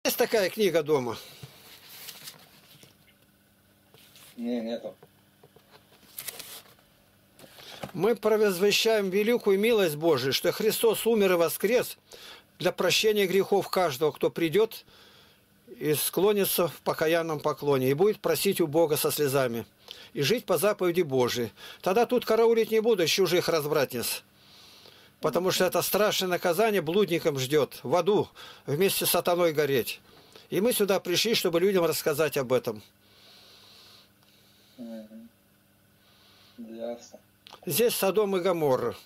Есть такая книга дома? Нету. Мы провозвещаем великую милость Божию, что Христос умер и воскрес для прощения грехов каждого, кто придет и склонится в покаянном поклоне, и будет просить у Бога со слезами, и жить по заповеди Божией. Тогда тут караулить не буду чужих развратниц, потому что это страшное наказание блудникам ждет, в аду вместе с сатаной гореть. И мы сюда пришли, чтобы людям рассказать об этом. Ясно. Здесь Содом и Гоморра.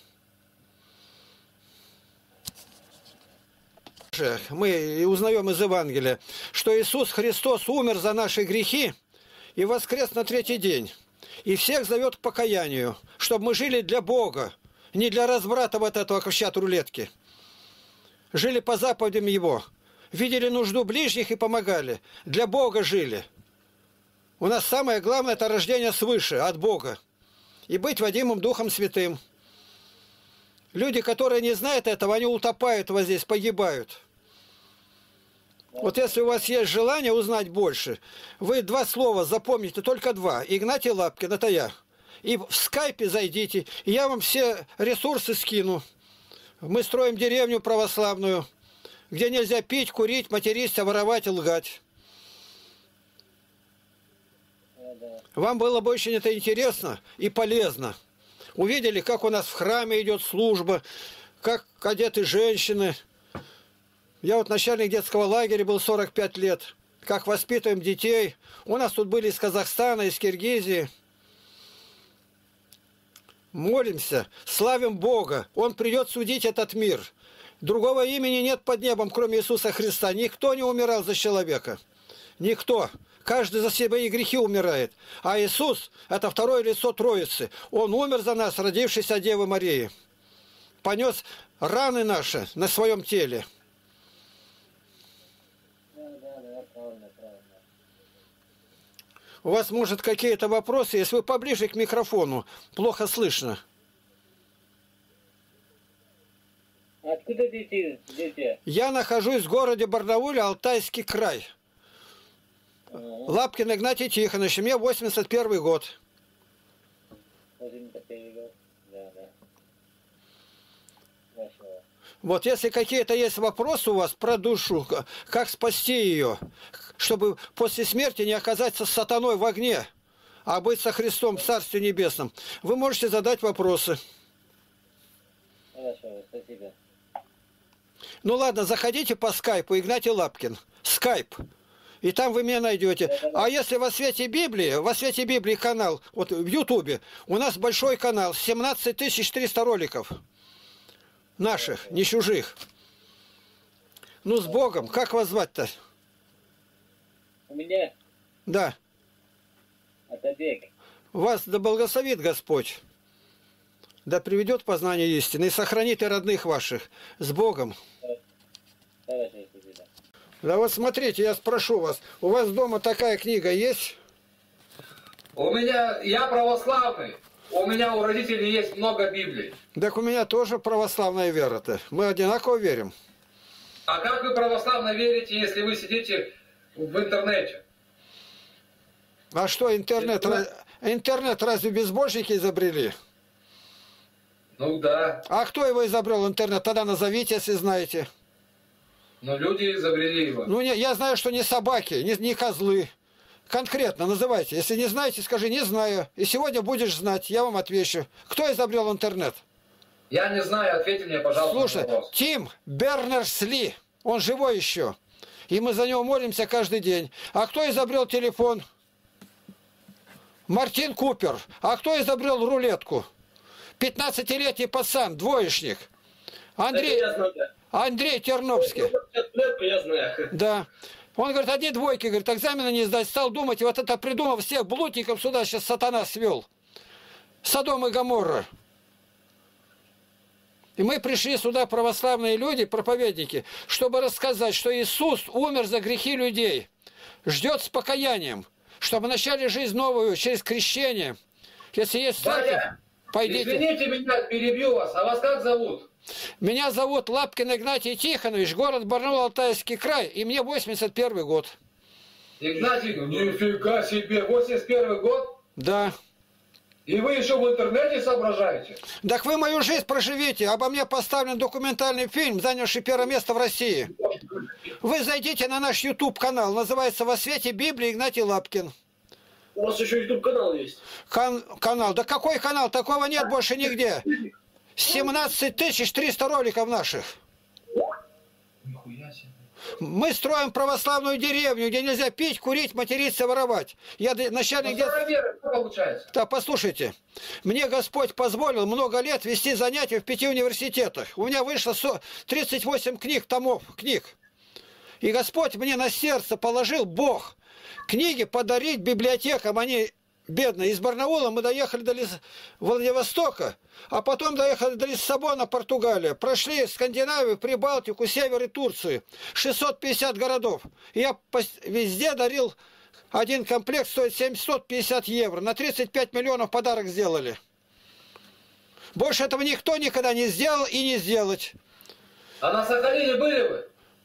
Мы узнаем из Евангелия, что Иисус Христос умер за наши грехи и воскрес на третий день. И всех зовет к покаянию, чтобы мы жили для Бога, не для разврата вот этого, как в чат-рулетки. Жили по заповедям Его, видели нужду ближних и помогали. Для Бога жили. У нас самое главное – это рождение свыше, от Бога. И быть водимым Духом Святым. Люди, которые не знают этого, они утопают вот здесь, погибают. Вот если у вас есть желание узнать больше, вы 2 слова запомните, только 2. Игнатий Лапкин, это я. И в скайпе зайдите, и я вам все ресурсы скину. Мы строим деревню православную, где нельзя пить, курить, материться, воровать и лгать. Вам было бы очень это интересно и полезно. Увидели, как у нас в храме идет служба, как одеты женщины. Я вот начальник детского лагеря был 45 лет. Как воспитываем детей. У нас тут были из Казахстана, из Киргизии. Молимся, славим Бога. Он придет судить этот мир. Другого имени нет под небом, кроме Иисуса Христа. Никто не умирал за человека. Никто. Каждый за свои грехи умирает. А Иисус – это второе лицо Троицы. Он умер за нас, родившись от Девы Марии. Понес раны наши на своем теле. Правильно. У вас, может, какие-то вопросы? Если вы поближе к микрофону, плохо слышно. Откуда дети? Я нахожусь в городе Барнауле, Алтайский край. Лапкин Игнатий Тихонович, мне 81 год. 81 год, да. Хорошо. Вот если какие-то есть вопросы у вас про душу, как спасти ее, чтобы после смерти не оказаться с сатаной в огне, а быть со Христом в Царстве Небесном, вы можете задать вопросы. Хорошо, спасибо. Ну ладно, заходите по скайпу, Игнатий Лапкин, скайп. И там вы меня найдете. А если во свете Библии канал, вот в Ютубе, у нас большой канал, 17 300 роликов. Наших, не чужих. Ну, с Богом. Как вас звать-то? У меня? Да. Атабек. Вас да благословит Господь. Да приведет познание истины и сохранит и родных ваших. С Богом. Хорошо, спасибо. Да вот смотрите, я спрошу вас. У вас дома такая книга есть? У меня, я православный. У меня у родителей есть много Библий. Так у меня тоже православная вера-то. Мы одинаково верим. А как вы православно верите, если вы сидите в интернете? А что, интернет разве безбожники изобрели? Ну да. А кто его изобрел, интернет? Тогда назовите, если знаете. Но люди изобрели его. Ну, я знаю, что не собаки, не козлы. Конкретно называйте. Если не знаете, скажи, не знаю. И сегодня будешь знать, я вам отвечу. Кто изобрел интернет? Я не знаю, ответьте мне, пожалуйста, Слушай, на вопрос. Тим Бернерс-Ли, он живой еще. И мы за него молимся каждый день. А кто изобрел телефон? Мартин Купер. А кто изобрел рулетку? 15-летний пацан, двоечник. Андрей Терновский. Я знаю. Да. Он говорит, одни двойки, говорит, экзамены не сдать. Стал думать, и вот это придумал, всех блудников сюда сейчас сатана свел. Содом и Гоморра. И мы пришли сюда, православные люди, проповедники, чтобы рассказать, что Иисус умер за грехи людей. Ждет с покаянием, чтобы начали жизнь новую через крещение. Если есть церковь, пойдите. Извините меня, перебью вас. А вас как зовут? Меня зовут Лапкин Игнатий Тихонович, город Барнаул, Алтайский край, и мне 81 год. Игнатий, нифига себе, 81 год? Да. И вы еще в интернете соображаете? Так вы мою жизнь проживите. Обо мне поставлен документальный фильм, занявший первое место в России. Вы зайдите на наш YouTube-канал, называется «Во свете Библии» Игнатий Лапкин. У вас еще YouTube-канал есть? Канал. Да какой канал? Такого нет больше нигде. 17 300 роликов наших. Нихуя себе. Мы строим православную деревню, где нельзя пить, курить, материться, воровать. Я начальник Что получается? Да, послушайте, мне Господь позволил много лет вести занятия в 5 университетах. У меня вышло 38 книг. И Господь мне на сердце положил, Бог, книги подарить библиотекам. Они бедные. Из Барнаула мы доехали до Владивостока, а потом доехали до Лиссабона, Португалия. Прошли Скандинавию, Прибалтику, Север и Турцию. 650 городов. И я везде дарил один комплект, стоит 750 евро. На 35 миллионов подарок сделали. Больше этого никто никогда не сделал и не сделать. А на Сахалине были вы?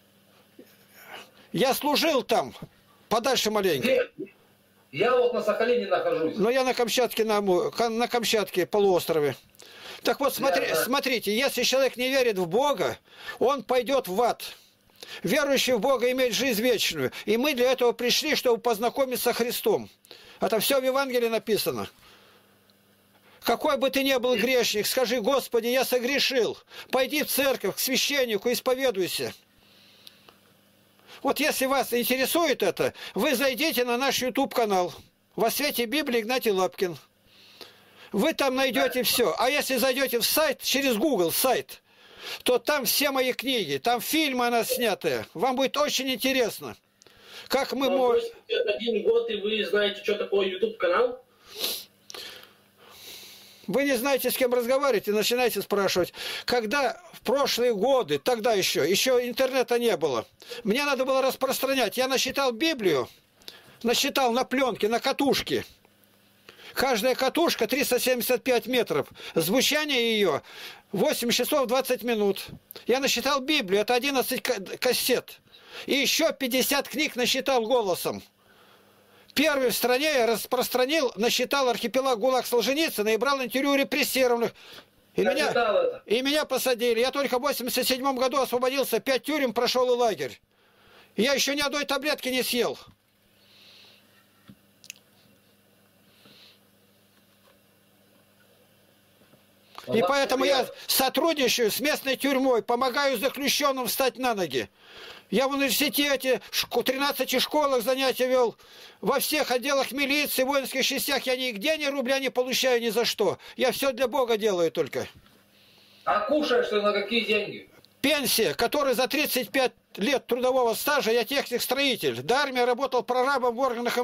Я служил там, подальше маленько. Где? Я вот на Сахалине нахожусь. Но я на Камчатке, на Камчатке полуострове. Так вот, смотрите, если человек не верит в Бога, он пойдет в ад. Верующий в Бога имеет жизнь вечную. И мы для этого пришли, чтобы познакомиться с Христом. Это все в Евангелии написано. Какой бы ты ни был грешник, скажи: Господи, я согрешил. Пойди в церковь, к священнику, исповедуйся. Вот если вас интересует это, вы зайдите на наш YouTube-канал «Во свете Библии» Игнатий Лапкин. Вы там найдете все. А если зайдете в сайт, через Google сайт, то там все мои книги, там фильмы она снятые. Вам будет очень интересно. Как мы можем... 81 год, и вы знаете, что такое YouTube-канал? Вы не знаете, с кем разговаривать, и начинаете спрашивать. Когда в прошлые годы, тогда еще интернета не было, мне надо было распространять. Я насчитал Библию, насчитал на пленке, на катушке. Каждая катушка 375 метров. Звучание ее 8 часов 20 минут. Я насчитал Библию, это 11 кассет. И еще 50 книг насчитал голосом. Первый в стране я распространил, насчитал архипелаг ГУЛАГ Солженицына и брал интервью репрессированных. И меня посадили. Я только в 87 году освободился, 5 тюрем прошел и лагерь. Я еще ни одной таблетки не съел. И поэтому я сотрудничаю с местной тюрьмой, помогаю заключенным встать на ноги. Я в университете, в 13 школах занятия вел, во всех отделах милиции, воинских частях. Я нигде ни рубля не получаю ни за что. Я все для Бога делаю только. А кушаешь ты на какие деньги? Пенсия, которая за 35 лет трудового стажа, я техник-строитель. До армии работал прорабом в органах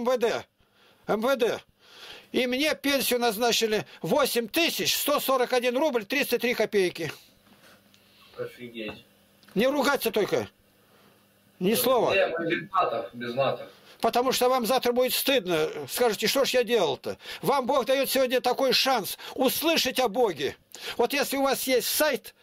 МВД. И мне пенсию назначили 8141 рубль 33 копейки. Офигеть. Не ругаться только. Ни слова. Без матов. Потому что вам завтра будет стыдно. Скажете, что ж я делал-то? Вам Бог дает сегодня такой шанс услышать о Боге. Вот если у вас есть сайт,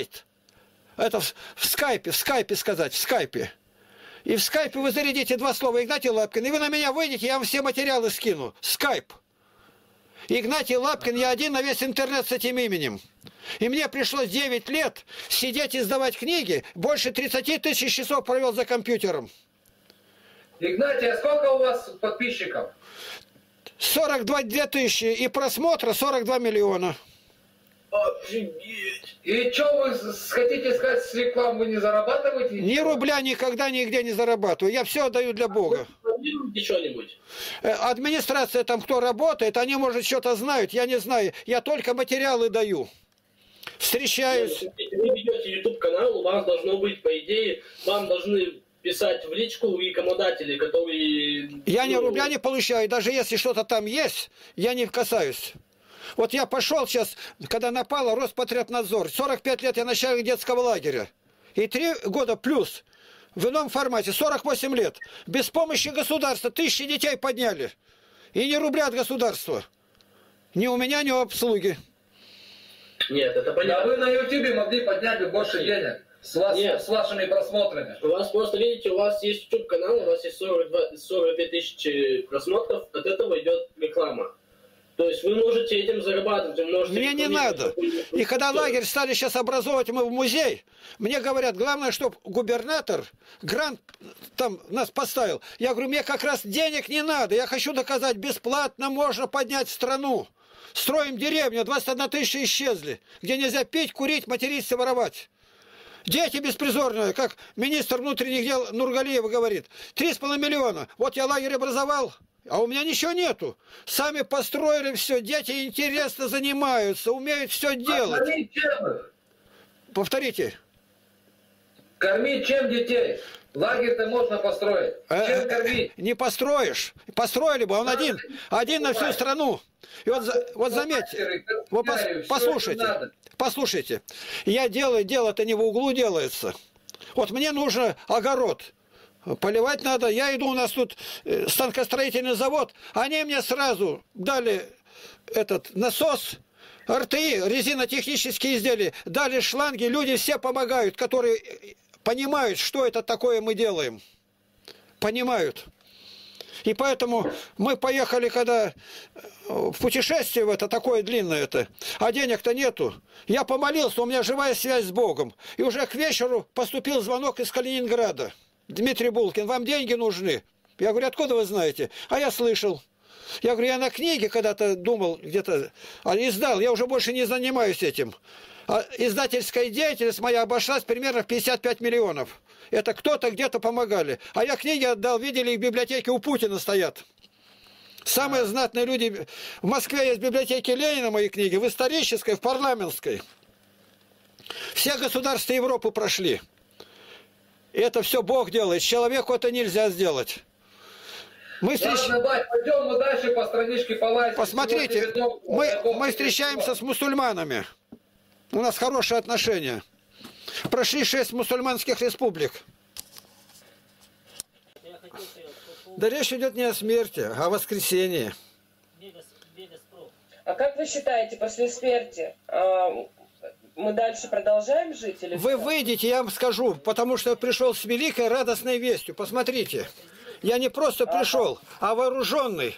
это в скайпе сказать, в скайпе. И в скайпе вы зарядите 2 слова Игнатий Лапкин, и вы на меня выйдете, я вам все материалы скину. Скайп. Игнатий Лапкин, я один на весь интернет с этим именем. И мне пришлось 9 лет сидеть и сдавать книги. Больше 30 тысяч часов провел за компьютером. Игнатий, а сколько у вас подписчиков? 42 тысячи и просмотра 42 миллиона. Офигеть. И что вы хотите сказать, с рекламы не зарабатываете? Ни рубля никогда нигде не зарабатываю. Я все отдаю для Бога. Вы планируете что-нибудь? Администрация там, кто работает, они, может, что-то знают. Я не знаю. Я только материалы даю. Встречаюсь. Если вы ведете YouTube-канал, у вас должно быть, по идее, вам должны писать в личку рекламодатели, которые... Я ни рубля не получаю. Даже если что-то там есть, я не касаюсь. Вот я пошел сейчас, когда напало Роспотребнадзор. 45 лет я начальник детского лагеря. И 3 года плюс в ином формате. 48 лет. Без помощи государства 1000 детей подняли. И ни рубля от государства. Ни у меня, ни у обслуги. Нет, это Да понятно. вы на YouTube могли поднять бы больше денег Нет. с вашими просмотрами. У вас просто, видите, у вас есть YouTube-канал, у вас есть 42 тысячи просмотров, от этого идет реклама. То есть вы можете этим зарабатывать, вы можете... Мне не надо. И когда лагерь стали сейчас образовывать мы в музей, мне говорят, главное, чтобы губернатор грант там нас поставил. Я говорю, мне как раз денег не надо. Я хочу доказать, бесплатно можно поднять страну. Строим деревню, 21 тысяча исчезли, где нельзя пить, курить, материться, воровать. Дети беспризорные, как министр внутренних дел Нургалиева говорит, 3,5 миллиона. Вот я лагерь образовал, а у меня ничего нету. Сами построили все, дети интересно занимаются, умеют все делать. Кормить чем их? Повторите. Кормить чем детей? Лагерь-то можно построить. Чем кормить? Не построишь. Построили бы, он один на всю страну. И вот заметьте, вот послушайте, я делаю, дело-то не в углу делается. Вот мне нужно огород, поливать надо, я иду, у нас тут станкостроительный завод, они мне сразу дали этот насос, РТИ, резинотехнические изделия, дали шланги, люди все помогают, которые понимают, что это такое мы делаем. Понимают. И поэтому мы поехали, когда в путешествие в это, такое длинное это, а денег-то нету. Я помолился, у меня живая связь с Богом. И уже к вечеру поступил звонок из Калининграда. Дмитрий Булкин, вам деньги нужны? Я говорю, откуда вы знаете? А я слышал. Я говорю, я на книге когда-то думал, где-то, издал, я уже больше не занимаюсь этим. А издательская деятельность моя обошлась примерно в 55 миллионов. Это кто-то где-то помогали. А я книги отдал, видели, их в библиотеке у Путина стоят. Самые знатные люди. В Москве есть библиотеки Ленина, мои книги, в исторической, в парламентской. Все государства Европы прошли. И это все Бог делает. Человеку это нельзя сделать. Мы Ладно, бать, пойдем мы дальше по страничке полазим. Посмотрите, мы встречаемся с мусульманами. У нас хорошие отношения. Прошли 6 мусульманских республик. Да речь идет не о смерти, а о воскресении. А как вы считаете, после смерти мы дальше продолжаем жить? Или Вы что? выйдете, я вам скажу, потому что я пришел с великой радостной вестью. Посмотрите, я не просто пришел, а вооруженный.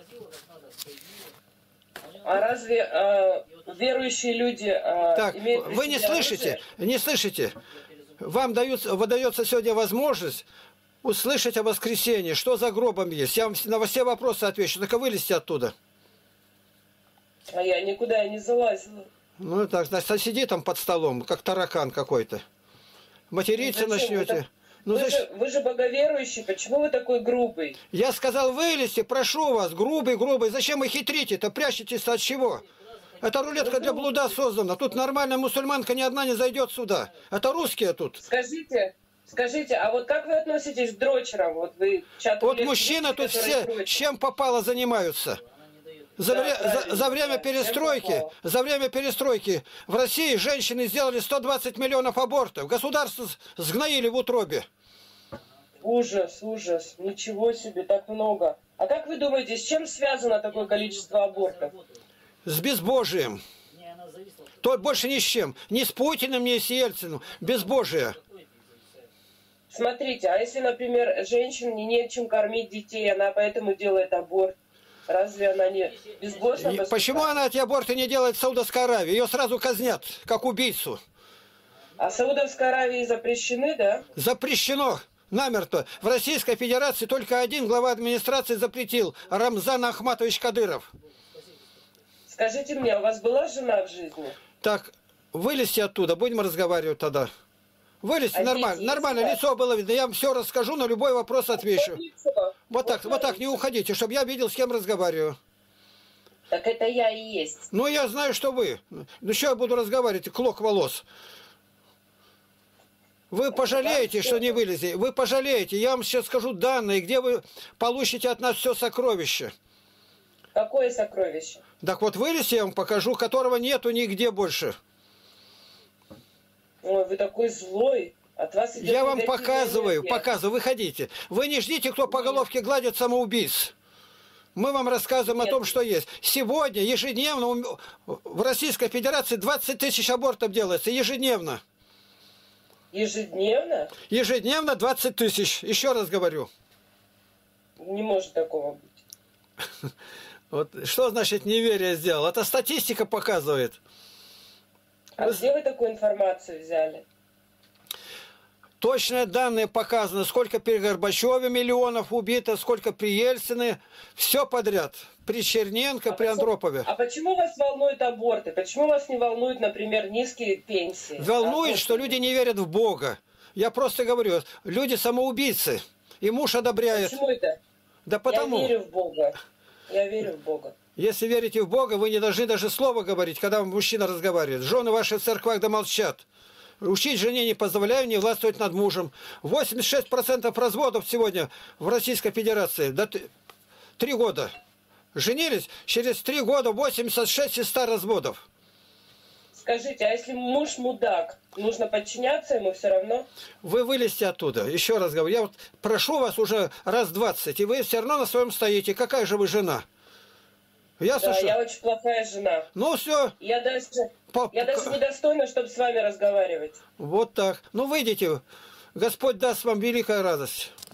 А разве верующие люди Так, имеют при вы не себе слышите, оружие? не слышите. Вам выдается сегодня возможность услышать о воскресении, что за гробом есть. Я вам на все вопросы отвечу, только вылезьте оттуда. А я никуда не залазила. Ну так, значит, сиди там под столом, как таракан какой-то. Материться Зачем? начнете. Ну, Вы же боговерующий, почему вы такой грубый? Я сказал, вылезьте, прошу вас, грубый. Зачем вы хитрите-то? Прячетесь от чего? Это рулетка для блуда создана. Тут нормальная мусульманка ни одна не зайдет сюда. Это русские тут. Скажите, а вот как вы относитесь к дрочерам? Вот вы Вот мужчины тут все чем попало занимаются. За время перестройки в России женщины сделали 120 миллионов абортов. Государство сгноили в утробе. Ужас. Ничего себе, так много. А как вы думаете, с чем связано такое количество абортов? С безбожием. То больше ни с чем. Ни с Путиным, ни с Ельциным. Безбожие. Смотрите, а если, например, женщине нечем кормить детей, она поэтому делает аборт, разве она не безбожно поступает? Почему она эти аборты не делает в Саудовской Аравии? Ее сразу казнят, как убийцу. А в Саудовской Аравии запрещены, да? Запрещено. Намертво. В Российской Федерации только один глава администрации запретил. Рамзан Ахматович Кадыров. Скажите мне, у вас была жена в жизни? Так, вылезьте оттуда, будем разговаривать тогда. Вылезьте, нормально, лицо было видно. Я вам все расскажу, на любой вопрос отвечу. Вот так, не уходите, чтобы я видел, с кем разговариваю. Так это я и есть. Ну, я знаю, что вы. Ну, что я буду разговаривать, клок волос. Вы пожалеете, что не вылезли. Вы пожалеете. Я вам сейчас скажу данные, где вы получите от нас все сокровище. Какое сокровище? Так вот, вылезьте, я вам покажу, которого нету нигде больше. Ой, вы такой злой. От вас идет я вам показываю, выходите. Вы не ждите, кто по головке гладит самоубийц. Мы вам рассказываем о Нет. том, что есть. Сегодня, ежедневно, в Российской Федерации 20 тысяч абортов делается. Ежедневно. Ежедневно? Ежедневно 20 тысяч. Еще раз говорю. Не может такого быть. Вот что значит неверие сделал? Это статистика показывает. А где вы такую информацию взяли? Точные данные показаны, сколько при Горбачеве миллионов убито, сколько при Ельцине. Все подряд. При Черненко, при Андропове. А почему вас волнуют аборты? Почему вас не волнуют, например, низкие пенсии? Волнует, что люди не верят в Бога. Я просто говорю, люди самоубийцы. И муж одобряет. Почему это? Да потому. Я верю в Бога. Я верю в Бога. Если верите в Бога, вы не должны даже слова говорить, когда мужчина разговаривает. Жены ваши в церквах да молчат. Учить жене не позволяю, не властвовать над мужем. 86% разводов сегодня в Российской Федерации. Да 3 года. Женились, через 3 года 86 из 100 разводов. Скажите, а если муж мудак, нужно подчиняться ему все равно? Вы вылезьте оттуда. Еще раз говорю, я вот прошу вас уже раз 20, и вы все равно на своем стоите. Какая же вы жена? Ясно, Да, что? я очень плохая жена. Ну все. Я даже недостойна, чтобы с вами разговаривать. Вот так. Ну выйдите. Господь даст вам великую радость.